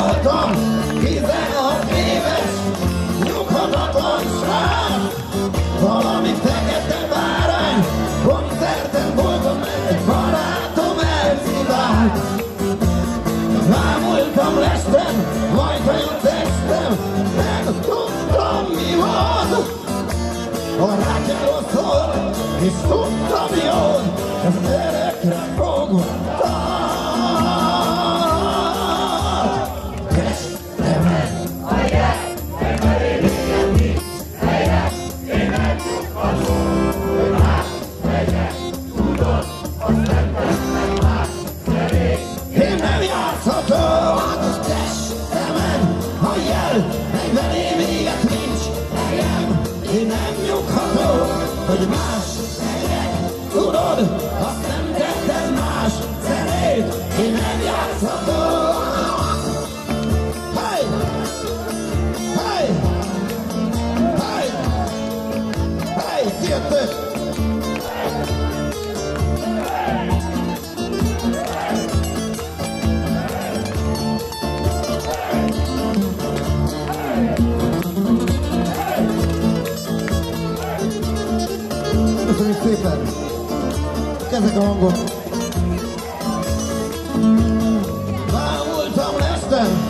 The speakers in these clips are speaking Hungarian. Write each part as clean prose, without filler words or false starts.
voltam 16 éves, nyughatatlan srác. Valami fekete bárány, koncerten voltam, egy barátom elszívált. Bámultam lestem, majd a testem, nem tudtam mi van. A rákeló szól, és tudtam jól, ez örökre fogva tart. Testemet a jel, megveré véget nincs helye, én nem nyughatom, hogy más legyen, tudod, azt nem tesznek más szerint. Én nem játszhatom, testemet a jel, megveré véget nincs helyem. Én nem nyughatom, hogy más legyek, tudod, azt nem tettem más szerint. Én nem játszhatom. Hey! Hey! Hey! Hey! Kijöttök! Köszönjük szépen! Kezdek a hangot! Bámultam lestem,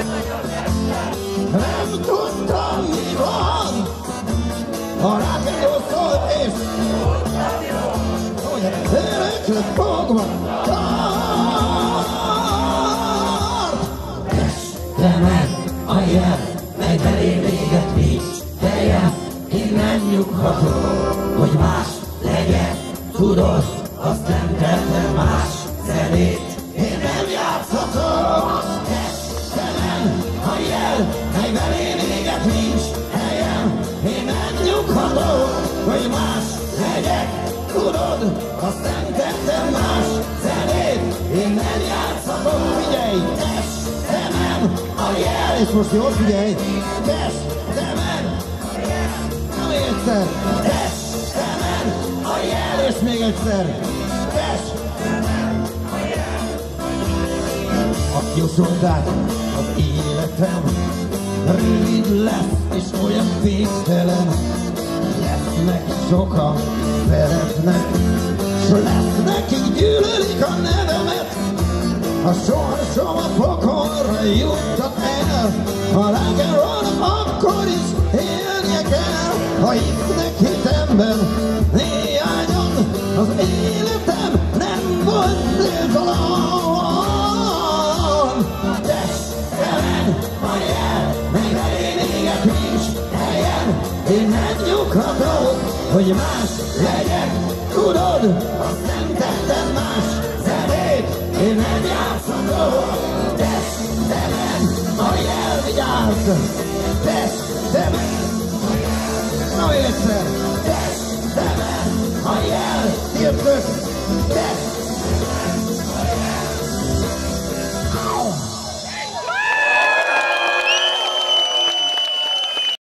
nem tudtam mi van. A rákeló szólt és hogy örökre fogva tart. Testemet a jel, megveré véget nincs helye. Én nem nyughatom, hogy más legyek, tudod, azt nem tettem más zenét. Én nem játszhatom, testemen a jel, megveré véget nincs helyem. Én nem nyughatom, hogy más legyek, tudod, azt nem tettem más zenét. Én nem játszhatom, figyelj, testemen a jel, és most jól figyelj, testemen a jel, na még egyszer, testemen a jel, és még egyszer, testemen a jel. Aki jósolták az életem, rövid lesz és olyan végtelen. Lesznek sokan szeretnek, s lesznek, akik gyűlölik a nevemet. A sorsom a pokolra juttat el, a rock'n'rollnak akkor is élnie kell. Ha hisznek hitemben néhányan, az életem nem volt nyiltalan. Testemen a jel, megveré véget nincs helyem. Én nem nyughatom, hogy más legyek, tudod, azt nem tettem más zenét. Én nem játszhatom, testemen a jel, vigyázz! Testemen a jel, na még egyszer!